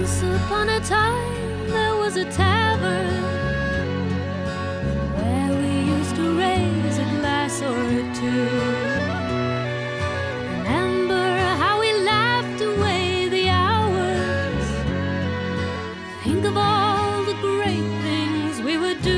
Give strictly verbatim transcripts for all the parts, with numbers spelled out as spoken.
Once upon a time there was a tavern where we used to raise a glass or two. Remember how we laughed away the hours. Think of all the great things we would do.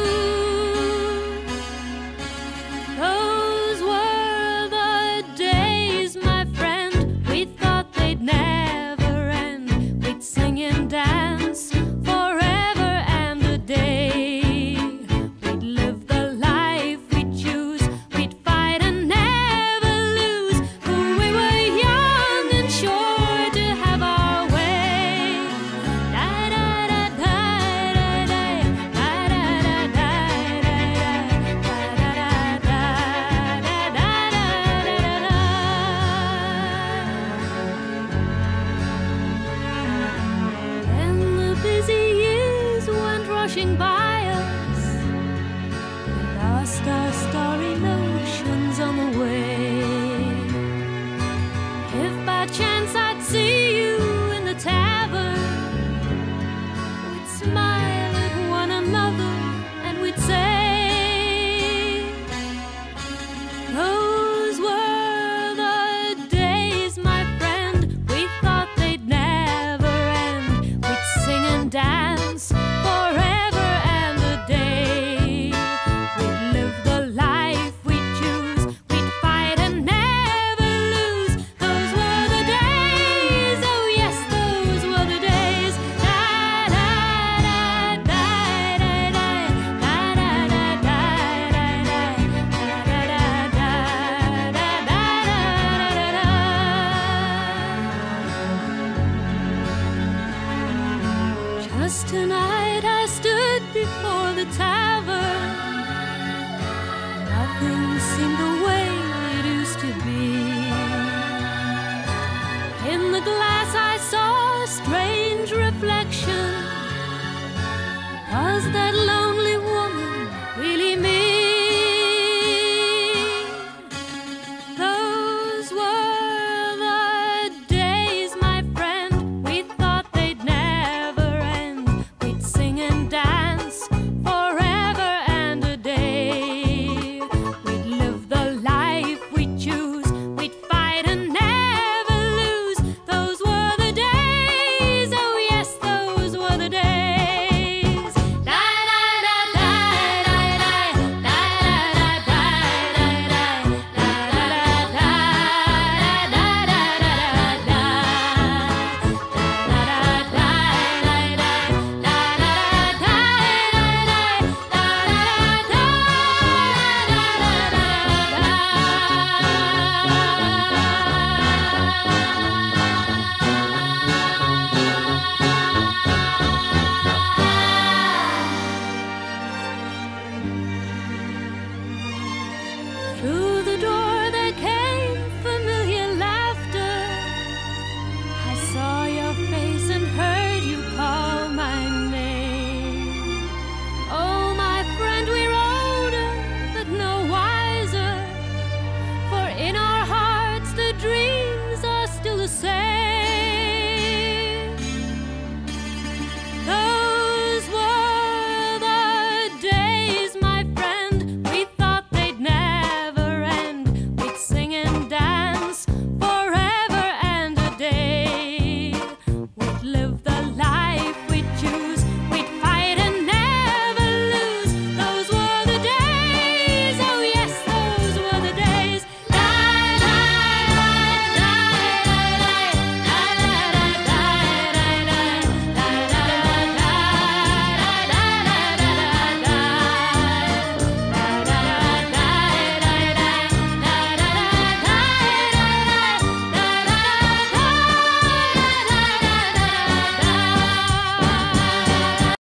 Those were the days, my friend. We thought they'd never end. We'd sing and dance forever and a day. We'd live the life we'd choose. We'd fight and never lose. For we were young and sure to have our way. Da da da da da da da da da da da. Then the busy years went rushing by us. We lost our starry notions on the way. If by chance I'd see you in the tavern, we'd smile at one another and we'd say, those were the days, my friend. We thought they'd never end. We'd sing and dance forever and a day. We'd live the life we'd choose. We'd fight and never lose. Those were the days. Oh yes, those were the days. Da da da da da da da da da da da. Just tonight I stood before the tower.